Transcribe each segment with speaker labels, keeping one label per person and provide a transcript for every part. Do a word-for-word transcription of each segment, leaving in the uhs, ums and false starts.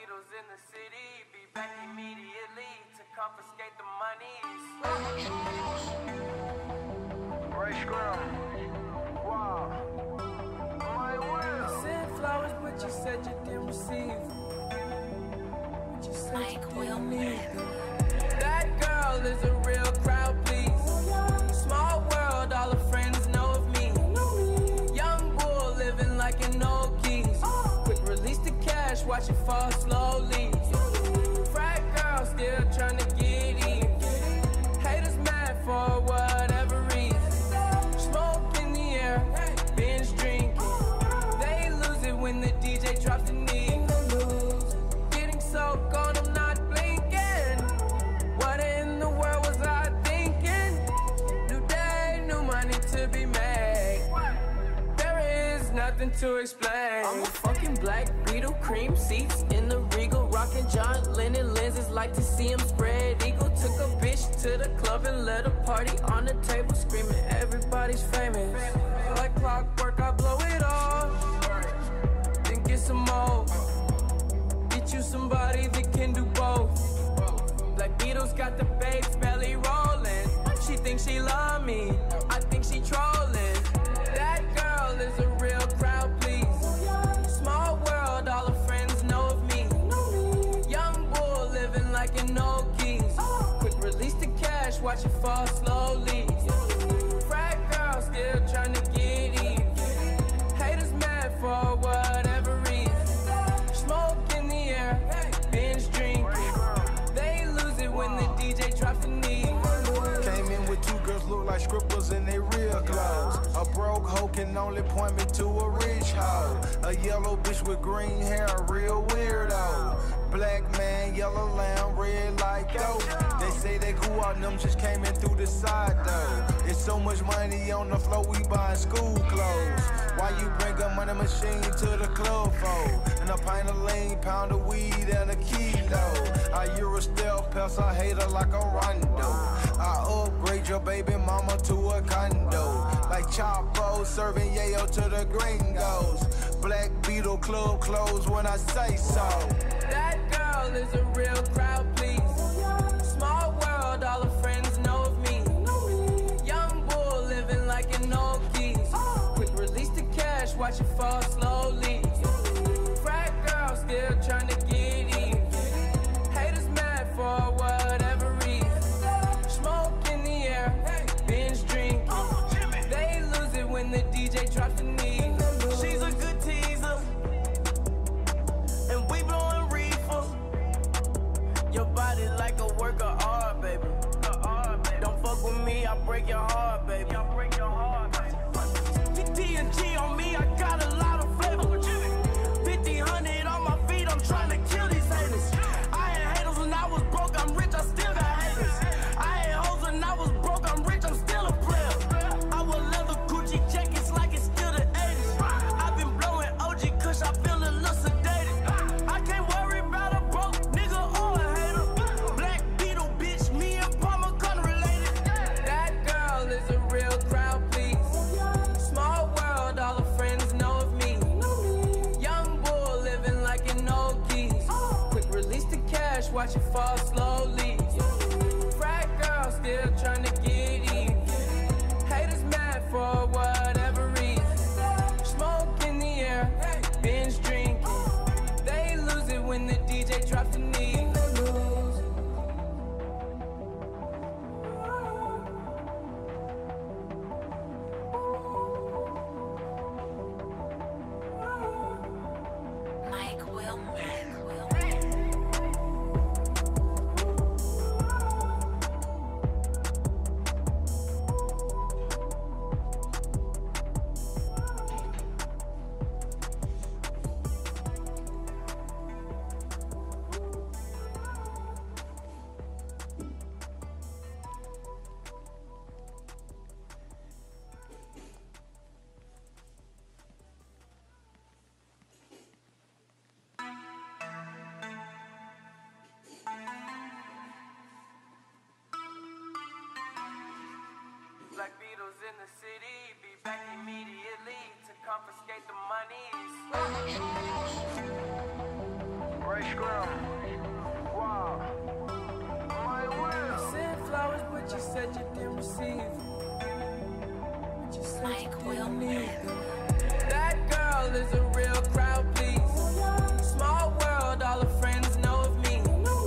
Speaker 1: Beatles in the city, be back immediately to confiscate the monies.
Speaker 2: Ray Scrum. Wow. My will.
Speaker 1: I sent flowers, but you said you didn't receive. But you said
Speaker 3: Mike
Speaker 1: you
Speaker 3: Will
Speaker 1: didn't need them. That girl is a real crowd, please. Small world, all her friends know of me. Young bull living like an old geese. Quick release the cash, watch it fall slowly. Frat girl still trying to get in. Haters mad for whatever reason. Smoke in the air, binge drinking. They lose it when the D J drops the knee. Getting so gone, I'm not blinking. What in the world was I thinking? New day, new money to be made. There is nothing to explain. I'm a fucking black Beetle, cream seats in the Regal, rocking John Lennon lenses, like to see him spread eagle. Took a bitch to the club and let her party on the table, screaming everybody's famous. Like clockwork, I blow it all, then get some more. Get you somebody that can do both. Black Beatles got the babes belly rolling. She thinks she love me, I think she trolling. That girl is a real crowd, please. Small world, all her friends know of me. Young bull living like an old geese. Quick release the cash, watch it fall slowly. Frat girl still trying to get in. Haters mad for whatever reason. Smoke in the air, binge drinking. They lose it when the D J drops the knee.
Speaker 2: Came in with two girls look like scribbles in they real clothes. A broke hoe can only point me to a rich hoe. A yellow bitch with green hair, a real weirdo. Black man, yellow lamb, red like dope. They say they cool out, them just came in through the side though. It's so much money on the floor, we buying school clothes. Why you bring a money machine to the club for? And a pint of lean, pound of weed, and a kilo. I Euro stealth pest, I hate her like a rondo. I upgrade your baby mama to a condo. Like Chapo serving yayo to the gringos. Black Beetle club closed when I say so.
Speaker 1: That girl is a real crowd, please. Small world, all her friends know of me. Young bull living like an old geese. Quick release the cash, watch it fall slowly. Frat girl still trying to get in. Haters mad for whatever reason. Smoke in the air, binge drinking. They lose it when the D J drops the knee. She's a good teaser, and we blowing reefer. Your body like a work of art, baby. Don't fuck with me, I break your heart, baby. I break your heart, baby. T N G on me, I got a lot of flavor. fifteen hundred on my feet, I'm trying to kill these haters. I had haters when I was broke, I'm rich, I still got haters. I had hoes when I was broke, I'm rich, I'm still a player. I wear leather Gucci jackets like it's still the eighties. I've been blowing O G Kush, I feel a little sedated. I can't worry about a broke nigga or a hater. Black Beetle, bitch, me and Palmer gun related. That girl is a real crowd, please. Small world, all her friends know of me. Young bull living like an old geese. Quick release the cash, watch it fall slowly. Frat girl still trying to get in. Haters mad for whatever reason. Smoke in the air, binge drinking. They lose it when the D J drops the knee.
Speaker 3: Mike Will Mike Will
Speaker 1: Black Beatles in the city, be back immediately to confiscate the monies. Sent flowers, but you said you didn't receive. But you said
Speaker 3: Mike
Speaker 1: you
Speaker 3: Will,
Speaker 1: didn't need
Speaker 3: Mike
Speaker 1: them. That girl is a real crowd, please. Small world, all her friends know of me.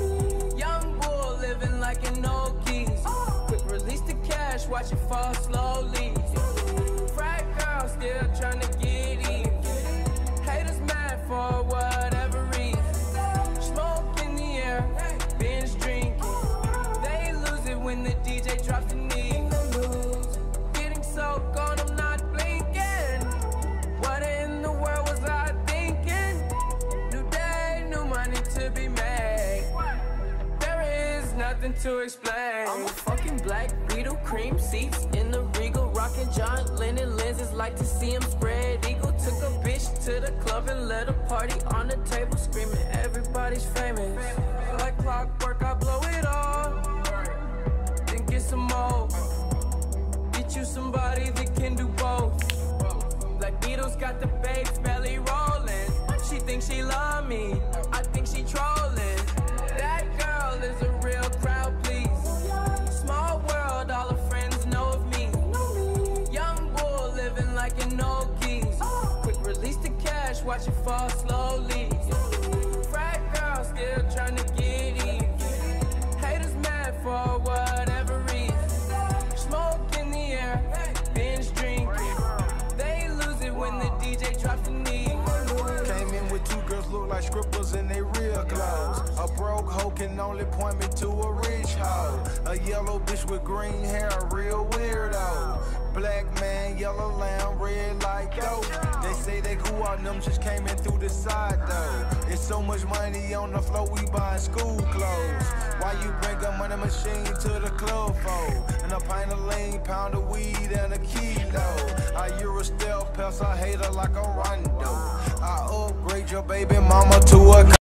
Speaker 1: Young bull living like an old keys. Quick release the cash, watch it fall slowly. Frat girl still trying to get in. Haters mad for whatever reason. Smoke in the air, binge drinking. They lose it when the D J drops the knee. Getting so gone, I'm not blinking. What in the world was I thinking? New day, new money to be made. There is nothing to explain. I'm a fucking black Beetle, cream seats in the Regal, rocking John Lennon lenses, like to see him spread eagle. Took a bitch to the club and let a party on the table, screaming everybody's famous. Like clockwork, I blow it all, then get some more. Get you somebody that can do both. Black Beatles got the babes belly rolling. She thinks she love me, I think she trolling. That girl is a real crowd, please. Small world, all her friends know of me. Young bull living like an old keys. Quick release the cash, watch it fall slowly. Frat girl still trying to get in. Haters mad for whatever reason. Smoke in the air, binge drinking. They lose it when the D J drops the knee.
Speaker 2: Came in with two girls look like scribbles in they real clothes. A broke hoe can only point me to a rich hoe. A yellow bitch with green hair, a real weirdo. Black man, yellow lamb, red like dope. They say they cool on them, just came in through the side though. It's so much money on the floor, we buying school clothes. Why you bring a money machine to the club for? And a pint of lean, pound of weed, and a kilo. I Euro stealth, pass a hater like a Rondo. I upgrade your baby mama to a